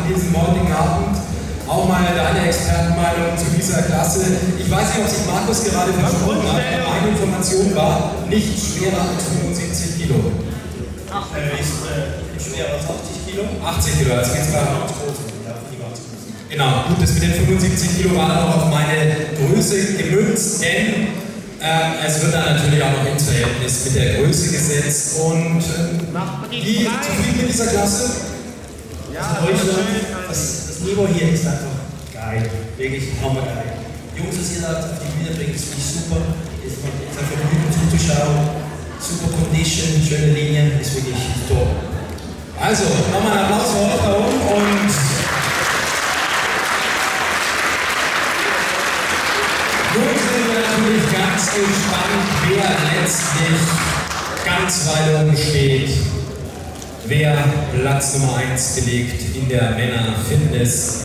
an diesem heutigen Abend. Auch mal deine Expertenmeinung zu dieser Klasse. Ich weiß nicht, ob sich Markus gerade versprochen hat, aber meine Information war, nicht schwerer als 75 Kilo. Ist schwerer als 80 Kilo? 80 Kilo, also geht's gerade noch. Genau, gut, das mit den 75 Kilo war dann auch auf meine Größe gemünzt, denn es wird dann natürlich auch noch ins Verhältnis mit der Größe gesetzt. Und wie zufrieden mit dieser Klasse? Ja, das Niveau hier ist einfach geil, wirklich hammergeil. Jungs, was ihr da auf die Bühne bringt, ist wirklich super. Ist einfach Vergnügen zuzuschauen. Super Condition, schöne Linien, ist wirklich top. Also, nochmal einen Applaus für euch da oben und nun sind wir natürlich ganz gespannt, wer letztlich ganz weit oben steht. Wer Platz Nummer 1 belegt in der Männer-Fitness.